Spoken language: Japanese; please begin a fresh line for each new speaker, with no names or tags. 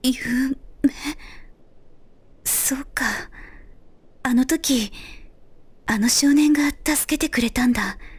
夢。そうか。あの時、あの少年が助けてくれたんだ。